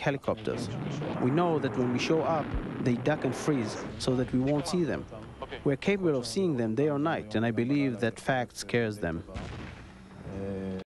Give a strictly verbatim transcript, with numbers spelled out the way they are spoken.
helicopters. We know that when we show up, they duck and freeze so that we won't see them. We're capable of seeing them day or night, and I believe that fact scares them.